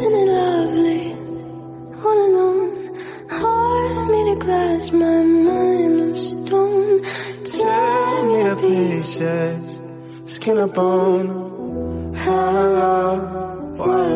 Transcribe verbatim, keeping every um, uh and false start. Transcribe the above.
isn't it lovely? All alone, heart made of glass, my mind of stone. Tear me to pieces, skin and bone. Hello, what